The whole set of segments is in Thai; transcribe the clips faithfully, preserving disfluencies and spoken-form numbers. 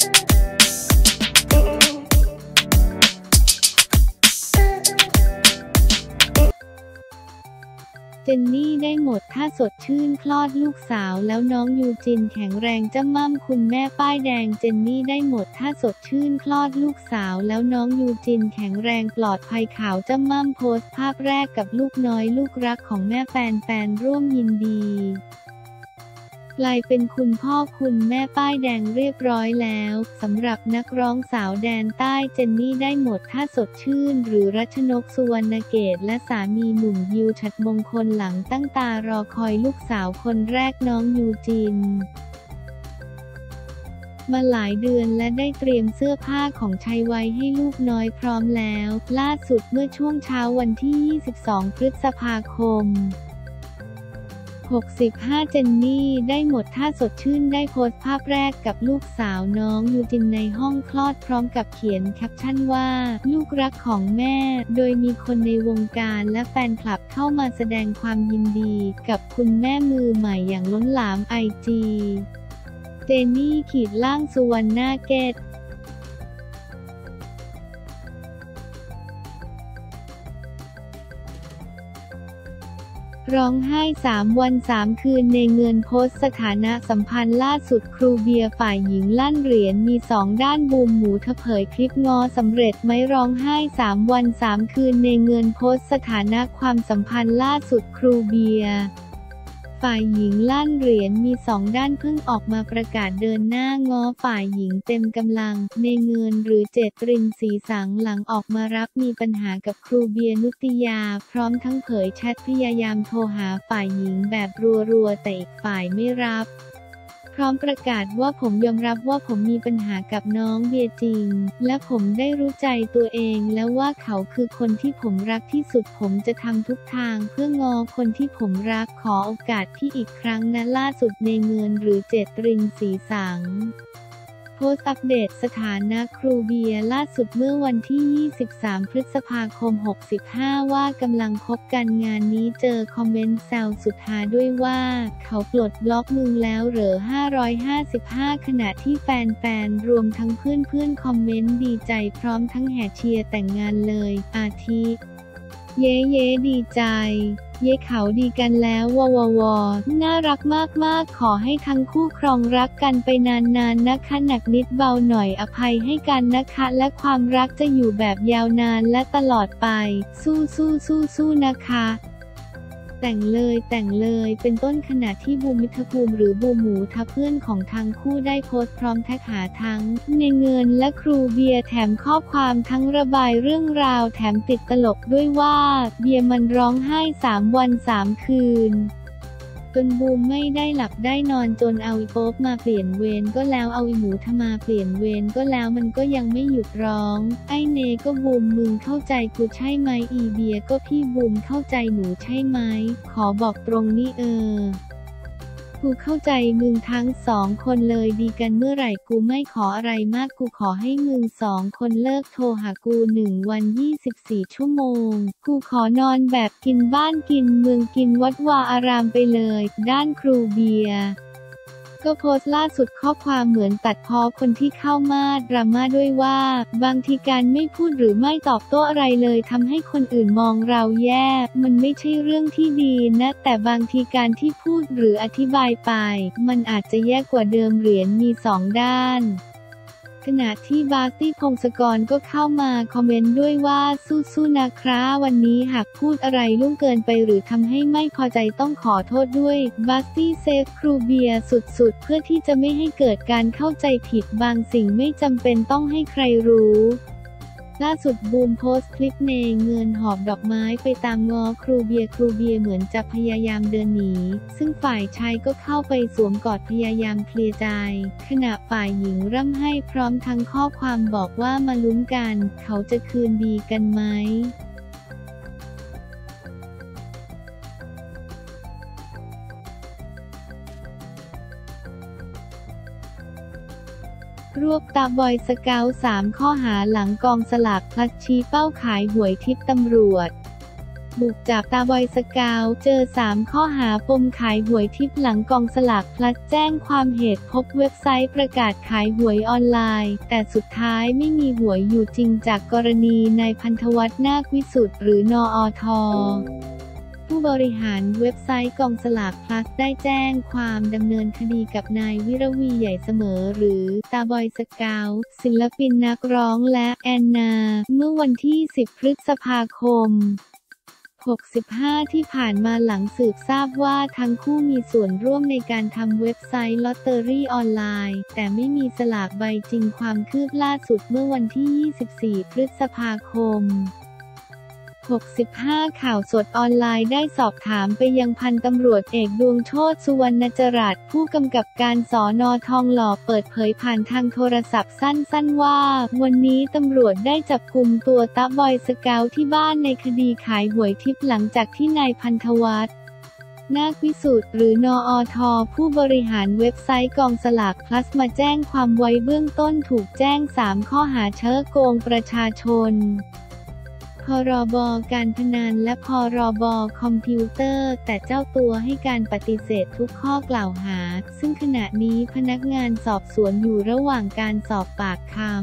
เจนนี่ได้หมดถ้าสดชื่นคลอดลูกสาวแล้วน้องยูจินแข็งแรงจ้ำม่ำคุณแม่ป้ายแดงเจนนี่ได้หมดถ้าสดชื่นคลอดลูกสาวแล้วน้องยูจินแข็งแรงปลอดภัยข่าวจ้ำม่ำโพสต์ภาพแรกกับลูกน้อยลูกรักของแม่แฟนๆร่วมยินดีกลายเป็นคุณพ่อคุณแม่ป้ายแดงเรียบร้อยแล้วสำหรับนักร้องสาวแดนใต้เจนนี่ได้หมดถ้าสดชื่นหรือรัชนกสุวรรณเกตและสามีหนุ่มยิวฉัตรมงคลหลังตั้งตารอคอยลูกสาวคนแรกน้องยูจินมาหลายเดือนและได้เตรียมเสื้อผ้าของชัยไว้ให้ลูกน้อยพร้อมแล้วล่าสุดเมื่อช่วงเช้าวันที่ยี่สิบสองพฤษภาคมหกสิบห้าเจนนี่ได้หมดถ้าสดชื่นได้โพสต์ภาพแรกกับลูกสาวน้องยูจินในห้องคลอดพร้อมกับเขียนแคปชั่นว่าลูกรักของแม่โดยมีคนในวงการและแฟนคลับเข้ามาแสดงความยินดีกับคุณแม่มือใหม่อย่างล้นหลามไอจีเจนนี่ขีดล่างสุวรรณเกตร้องไห้สามวันสามคืนในเงินโพสต์สถานะสัมพันธ์ล่าสุดครูเบียร์ฝ่ายหญิงลั่นเหรียญมีสองด้านบูมหมูเผยคลิปงอสำเร็จไหมร้องไห้สามวันสามคืนในเงินโพสต์สถานะความสัมพันธ์ล่าสุดครูเบียร์ฝ่ายหญิงลั่นเหรียญมีสองด้านเพิ่งออกมาประกาศเดินหน้าง้อฝ่ายหญิงเต็มกำลังในเงินหรือเจตรินศรีสังหลังออกมารับมีปัญหากับครูเบียร์นุติยาพร้อมทั้งเผยแชทพยายามโทรหาฝ่ายหญิงแบบรัวๆแต่อีกฝ่ายไม่รับพร้อมประกาศว่าผมยอมรับว่าผมมีปัญหากับน้องเบียร์จริงและผมได้รู้ใจตัวเองแล้วว่าเขาคือคนที่ผมรักที่สุดผมจะทำทุกทางเพื่องอคนที่ผมรักขอโอกาสพี่อีกครั้งนะล่าสุดในเงินหรือเจตรินศรีสังโพสต์อัปเดตสถานะครูเบียร์ล่าสุดเมื่อวันที่ยี่สิบสามพฤษภาคมหกสิบห้าว่ากำลังคบกันงานนี้เจอคอมเมนต์แซวสุดฮาด้วยว่าเขาปลดบล็อกมึงแล้วเหรอห้าร้อยห้าสิบห้าขณะที่แฟนๆรวมทั้งเพื่อนๆคอมเมนต์ดีใจพร้อมทั้งแห่เชียร์แต่งงานเลยอาทิเย้เย้ดีใจเย้เขาดีกันแล้ววววน่ารักมากๆขอให้ทั้งคู่ครองรักกันไปนานๆ น, นะคะหนักนิดเบาหน่อยอภัยให้กันนะคะและความรักจะอยู่แบบยาวนานและตลอดไปสู้สู้สู้สู้นะคะแต่งเลยแต่งเลยเป็นต้นขณะที่บูมมิตรภูมิหรือบูมหมูทะเพื่อนของทั้งคู่ได้โพสต์พร้อมแท็กหาทั้งในเงินและครูเบียร์แถมข้อความทั้งระบายเรื่องราวแถมติดตลกด้วยว่าเบียร์มันร้องไห้สามวันสามคืนจนบูมไม่ได้หลับได้นอนจนเอาอีโป๊ปมาเปลี่ยนเวรก็แล้วเอาอีหมูทะมาเปลี่ยนเวรก็แล้วมันก็ยังไม่หยุดร้องไอเนก็บูมมึงเข้าใจกูใช่ไหมอีเบียก็พี่บูมเข้าใจหนูใช่ไหมขอบอกตรงนี้เออกูเข้าใจมึงทั้งสองคนเลยดีกันเมื่อไหร่กูไม่ขออะไรมากกูขอให้มึงสองคนเลิกโทรหากูหนึ่งวันยี่สิบสี่ชั่วโมงกูขอนอนแบบกินบ้านกินเมืองกินวัดวาอารามไปเลยด้านครูเบียร์ก็โพสต์ล่าสุดข้อความเหมือนตัดพ้อคนที่เข้ามาดราม่าด้วยว่าบางทีการไม่พูดหรือไม่ตอบโต้อะไรเลยทำให้คนอื่นมองเราแย่มันไม่ใช่เรื่องที่ดีนะแต่บางทีการที่พูดหรืออธิบายไปมันอาจจะแย่กว่าเดิมเหรียญมีสองด้านขณะที่บาสตี้พงศกรก็เข้ามาคอมเมนต์ด้วยว่าสู้ๆนะครับวันนี้หากพูดอะไรล่วงเกินไปหรือทำให้ไม่พอใจต้องขอโทษด้วยบาสตี้เซฟครูเบียร์สุดๆเพื่อที่จะไม่ให้เกิดการเข้าใจผิดบางสิ่งไม่จำเป็นต้องให้ใครรู้ล่าสุดบูมโพสต์คลิปเนเงินหอบดอกไม้ไปตามง้อครูเบียร์ครูเบียร์เหมือนจะพยายามเดินหนีซึ่งฝ่ายชายก็เข้าไปสวมกอดพยายามเคลียร์ใจขณะฝ่ายหญิงร่ำไห้พร้อมทั้งข้อความบอกว่ามาลุ้นกันเขาจะคืนดีกันไหมรวบตาบอยสเกาต์สามข้อหาหลังกองสลากพลัดชี้เป้าขายหวยทิพย์ตำรวจบุกจับตาบอยสเกาต์เจอสามข้อหาปมขายหวยทิพย์หลังกองสลากพลัดแจ้งความเหตุพบเว็บไซต์ประกาศขายหวยออนไลน์แต่สุดท้ายไม่มีหวยอยู่จริงจากกรณีนายพันธวัฒน์นาควิสุทธิ์หรือนอท.ผู้บริหารเว็บไซต์กองสลากพลัสได้แจ้งความดำเนินคดีกับนายวิรวีใหญ่เสมอหรือตาบอยสเกาต์ศิลปินนักร้องและแอนนาเมื่อวันที่สิบพฤษภาคมหกสิบห้าที่ผ่านมาหลังสืบทราบว่าทั้งคู่มีส่วนร่วมในการทำเว็บไซต์ลอตเตอรี่ออนไลน์แต่ไม่มีสลากใบจริงความคืบล่าสุดเมื่อวันที่ยี่สิบสี่พฤษภาคมหกสิบห้าข่าวสดออนไลน์ได้สอบถามไปยังพันตำรวจเอกดวงโชติสุวรรณจรัสผู้กำกับการสน.ทองหล่อเปิดเผยผ่านทางโทรศัพท์สั้นๆว่าวันนี้ตำรวจได้จับกุมตัวตาบอยสเกาต์ที่บ้านในคดีขายหวยทิพย์หลังจากที่นายพันธวัฒน์นาควิสุทธิ์หรือนอท.ผู้บริหารเว็บไซต์กองสลากพลัสมาแจ้งความไว้เบื้องต้นถูกแจ้งสามข้อหาเช้อโกงประชาชนพรบ.การพนันและพรบ.คอมพิวเตอร์แต่เจ้าตัวให้การปฏิเสธทุกข้อกล่าวหาซึ่งขณะนี้พนักงานสอบสวนอยู่ระหว่างการสอบปากคำ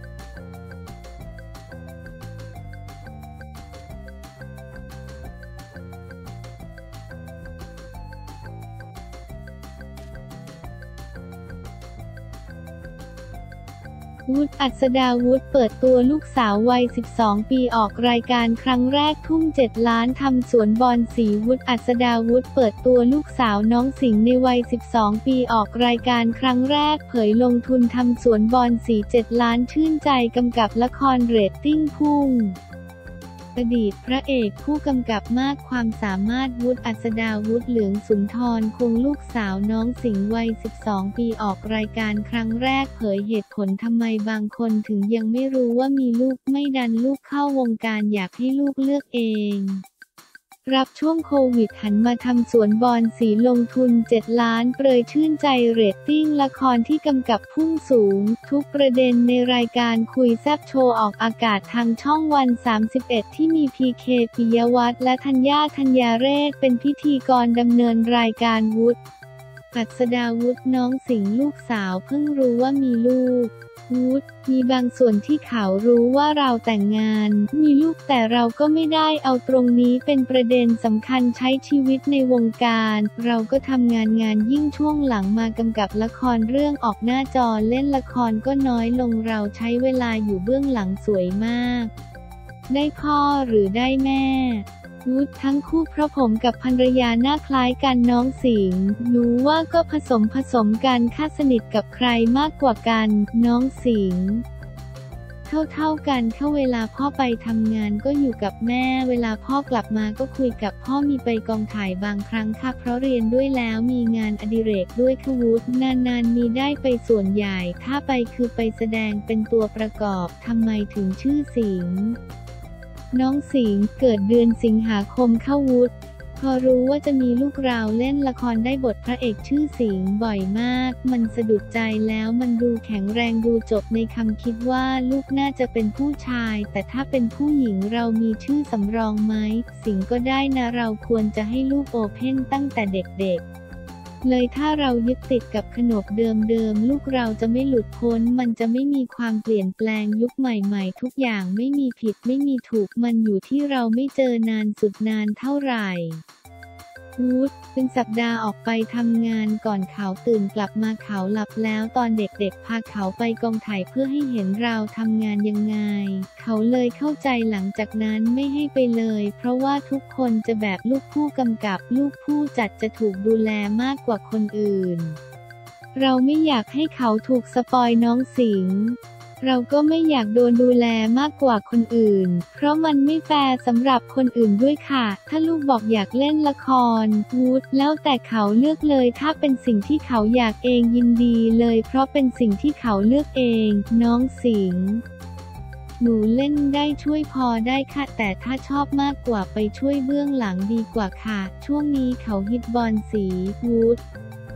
วุฒิ อัศดาวุฒิเปิดตัวลูกสาววัยสิบสองปีออกรายการครั้งแรกทุ่มเจ็ดล้านทำสวนบอนสีวุฒิ อัศดาวุฒิเปิดตัวลูกสาวน้องสิงห์ในวัยสิบสองปีออกรายการครั้งแรกเผยลงทุนทำสวนบอนสีเจ็ดล้านชื่นใจกำกับละครเรตติ้งพุ่งอดีตพระเอกผู้กำกับมากความสามารถวุฒิ อัศดาวุฒิเหลืองสุนทรคงลูกสาวน้องสิงห์วัยสิบสองปีออกรายการครั้งแรกเผยเหตุผลทำไมบางคนถึงยังไม่รู้ว่ามีลูกไม่ดันลูกเข้าวงการอยากให้ลูกเลือกเองรับช่วงโควิดหันมาทำสวนบอนสีลงทุนเจ็ดล้านเปรยชื่นใจเรตติ้งละครที่กำกับพุ่งสูงทุกประเด็นในรายการคุยแซ่บโชว์ออกอากาศทางช่องวันสามสิบเอ็ดที่มีพีเคปิยวัฒน์และธัญญาธัญญาเรศเป็นพิธีกรดำเนินรายการวุฒิ อัศดาวุฒิน้องสิงห์ลูกสาวเพิ่งรู้ว่ามีลูกวุฒิมีบางส่วนที่เขารู้ว่าเราแต่งงานมีลูกแต่เราก็ไม่ได้เอาตรงนี้เป็นประเด็นสำคัญใช้ชีวิตในวงการเราก็ทำงานงานยิ่งช่วงหลังมากำกับละครเรื่องออกหน้าจอเล่นละครก็น้อยลงเราใช้เวลาอยู่เบื้องหลังสวยมากได้พ่อหรือได้แม่วุฒิทั้งคู่เพราะผมกับภรรยาหน้าคล้ายกันน้องสิงห์รู้ว่าก็ผสมผสมกันค่าสนิทกับใครมากกว่ากันน้องสิงห์เท่าเท่ากันเข้าเวลาพ่อไปทำงานก็อยู่กับแม่เวลาพ่อกลับมาก็คุยกับพ่อมีไปกองถ่ายบางครั้งค่ะเพราะเรียนด้วยแล้วมีงานอดิเรกด้วยค่ะวุฒินานๆมีได้ไปส่วนใหญ่ถ้าไปคือไปแสดงเป็นตัวประกอบทำไมถึงชื่อสิงห์น้องสิงห์เกิดเดือนสิงหาคมเข้าวุฒิพอรู้ว่าจะมีลูกเราเล่นละครได้บทพระเอกชื่อสิงห์บ่อยมากมันสะดุดใจแล้วมันดูแข็งแรงดูจบในคำคิดว่าลูกน่าจะเป็นผู้ชายแต่ถ้าเป็นผู้หญิงเรามีชื่อสำรองไหมสิงห์ก็ได้นะเราควรจะให้ลูกโอเพ่นตั้งแต่เด็กๆเลยถ้าเรายึดติดกับขนบเดิมๆลูกเราจะไม่หลุดพ้นมันจะไม่มีความเปลี่ยนแปลงยุคใหม่ๆทุกอย่างไม่มีผิดไม่มีถูกมันอยู่ที่เราไม่เจอนานสุดนานเท่าไหร่วุฒิเป็นสัปดาห์ออกไปทำงานก่อนเขาตื่นกลับมาเขาหลับแล้วตอนเด็กๆพาเขาไปกองถ่ายเพื่อให้เห็นเราทำงานยังไงเขาเลยเข้าใจหลังจากนั้นไม่ให้ไปเลยเพราะว่าทุกคนจะแบบลูกผู้กำกับลูกผู้จัดจะถูกดูแลมากกว่าคนอื่นเราไม่อยากให้เขาถูกสปอยน้องสิงห์เราก็ไม่อยากโดนดูแลมากกว่าคนอื่นเพราะมันไม่แฟร์สำหรับคนอื่นด้วยค่ะถ้าลูกบอกอยากเล่นละครวุฒิแล้วแต่เขาเลือกเลยถ้าเป็นสิ่งที่เขาอยากเองยินดีเลยเพราะเป็นสิ่งที่เขาเลือกเองน้องสิงห์หนูเล่นได้ช่วยพอได้ค่ะแต่ถ้าชอบมากกว่าไปช่วยเบื้องหลังดีกว่าค่ะช่วงนี้เขาฮิตบอลสีวุฒิ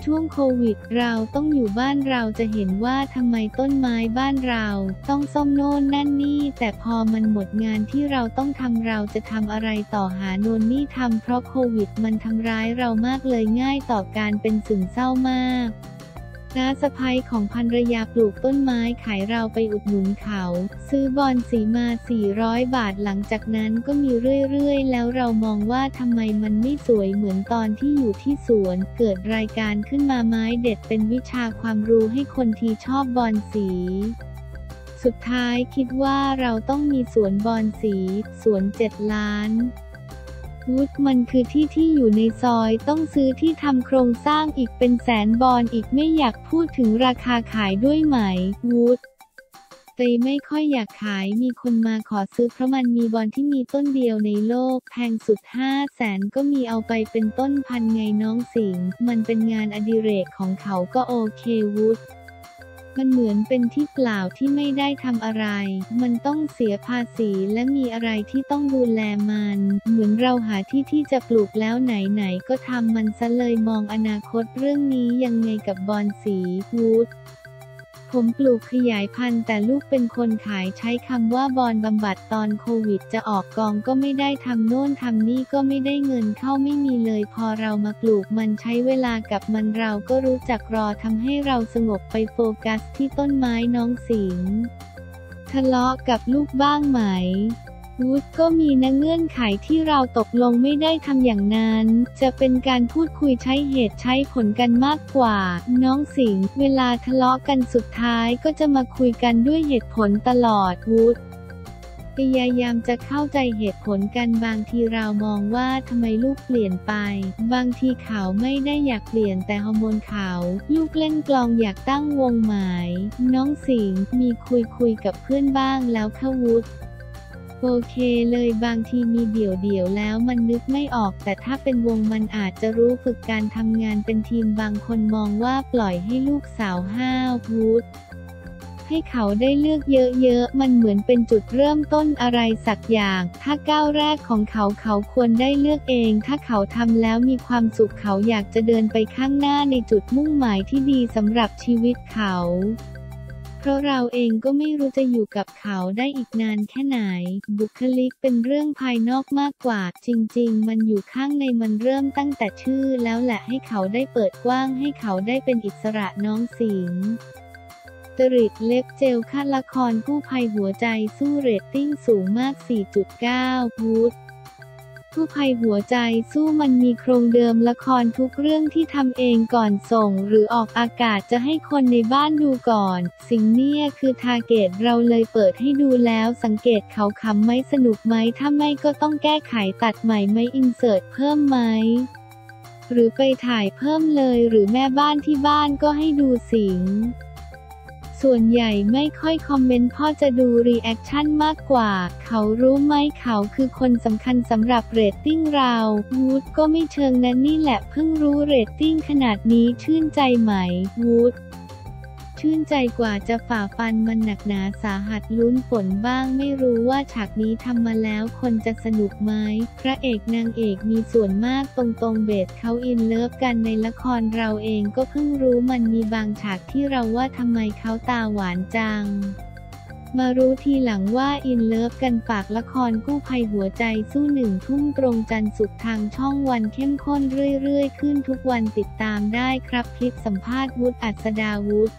ช่วงโควิดเราต้องอยู่บ้านเราจะเห็นว่าทำไมต้นไม้บ้านเราต้องซ่อมโน่นนั่นนี่แต่พอมันหมดงานที่เราต้องทำเราจะทำอะไรต่อหาโน่นนี่ทำเพราะโควิดมันทำร้ายเรามากเลยง่ายต่อการเป็นซึมเศร้ามากน้าสะใภ้ของภรรยาปลูกต้นไม้ขายเราไปอุดหนุนเขาซื้อบอนสีมาสี่ร้อยบาทหลังจากนั้นก็มีเรื่อยๆแล้วเรามองว่าทำไมมันไม่สวยเหมือนตอนที่อยู่ที่สวนเกิดรายการขึ้นมาไม้เด็ดเป็นวิชาความรู้ให้คนที่ชอบบอนสีสุดท้ายคิดว่าเราต้องมีสวนบอนสีสวนเจ็ดล้านวูดมันคือที่ที่อยู่ในซอยต้องซื้อที่ทำโครงสร้างอีกเป็นแสนบอนอีกไม่อยากพูดถึงราคาขายด้วยไหมวูดเตยไม่ค่อยอยากขายมีคนมาขอซื้อเพราะมันมีบอนที่มีต้นเดียวในโลกแพงสุดห้าแสนก็มีเอาไปเป็นต้นพันไงน้องสิงมันเป็นงานอดิเรกของเขาก็โอเควูดมันเหมือนเป็นที่เปล่าที่ไม่ได้ทำอะไรมันต้องเสียภาษีและมีอะไรที่ต้องดูแลมันเหมือนเราหาที่ที่จะปลูกแล้วไหนๆก็ทำมันซะเลยมองอนาคตเรื่องนี้ยังไงกับบอนสีวูดผมปลูกขยายพันธุ์แต่ลูกเป็นคนขายใช้คำว่าบอนบำบัดตอนโควิดจะออกกองก็ไม่ได้ทำโน่นทำนี่ก็ไม่ได้เงินเข้าไม่มีเลยพอเรามาปลูกมันใช้เวลากับมันเราก็รู้จักรอทำให้เราสงบไปโฟกัสที่ต้นไม้น้องสิงทะเลาะกับลูกบ้างไหมวูดก็มีนะเงื่อนไขที่เราตกลงไม่ได้ทำอย่างนั้นจะเป็นการพูดคุยใช้เหตุใช้ผลกันมากกว่าน้องสิงเวลาทะเลาะกันสุดท้ายก็จะมาคุยกันด้วยเหตุผลตลอดวูดพยายามจะเข้าใจเหตุผลกันบางทีเรามองว่าทำไมลูกเปลี่ยนไปบางทีเขาไม่ได้อยากเปลี่ยนแต่ฮอร์โมนเขาลูกเล่นกลองอยากตั้งวงหมายน้องสิงมีคุยคุยกับเพื่อนบ้างแล้วค่ะวูดโอเคเลยบางทีมีเดี่ยวๆแล้วมันนึกไม่ออกแต่ถ้าเป็นวงมันอาจจะรู้ฝึกการทำงานเป็นทีมบางคนมองว่าปล่อยให้ลูกสาวห้าววูดให้เขาได้เลือกเยอะๆมันเหมือนเป็นจุดเริ่มต้นอะไรสักอย่างถ้าก้าวแรกของเขาเขาควรได้เลือกเองถ้าเขาทำแล้วมีความสุขเขาอยากจะเดินไปข้างหน้าในจุดมุ่งหมายที่ดีสำหรับชีวิตเขาเพราะเราเองก็ไม่รู้จะอยู่กับเขาได้อีกนานแค่ไหนบุคลิกเป็นเรื่องภายนอกมากกว่าจริงๆมันอยู่ข้างในมันเริ่มตั้งแต่ชื่อแล้วแหละให้เขาได้เปิดกว้างให้เขาได้เป็นอิสระน้องสิงตริดเล็บเจลค่าละครกู้ภัยหัวใจสู้เรตติ้งสูงมาก สี่จุดเก้า วูดกู้ภัยหัวใจสู้มันมีโครงเดิมละครทุกเรื่องที่ทำเองก่อนส่งหรือออกอากาศจะให้คนในบ้านดูก่อนสิ่งเนี่ยคือทาร์เก็ตเราเลยเปิดให้ดูแล้วสังเกตเขาขำไหมสนุกไหมถ้าไม่ก็ต้องแก้ไขตัดใหม่ไหมอินเสิร์ตเพิ่มไหมหรือไปถ่ายเพิ่มเลยหรือแม่บ้านที่บ้านก็ให้ดูสิงส่วนใหญ่ไม่ค่อยคอมเมนต์พ่อจะดูรีแอคชั่นมากกว่าเขารู้ไหมเขาคือคนสำคัญสำหรับเรตติ้งเราวูดก็ไม่เชิงนั้นนี่แหละเพิ่งรู้เรตติ้งขนาดนี้ชื่นใจไหมวูดชื่นใจกว่าจะฝ่าฟันมันหนักหนาสาหัสลุ้นฝนบ้างไม่รู้ว่าฉากนี้ทำมาแล้วคนจะสนุกไหมพระเอกนางเอกมีส่วนมากตรงๆเบสเขาอินเลิฟกันในละครเราเองก็เพิ่งรู้มันมีบางฉากที่เราว่าทำไมเขาตาหวานจังมารู้ทีหลังว่าอินเลิฟกันฝากละครกู้ภัยหัวใจสู้หนึ่งทุ่มตรงจันทร์ศุกร์ทางช่องวันเข้มข้นเรื่อยๆขึ้นทุกวันติดตามได้ครับคลิปสัมภาษณ์วุฒิอัศดาวุฒิ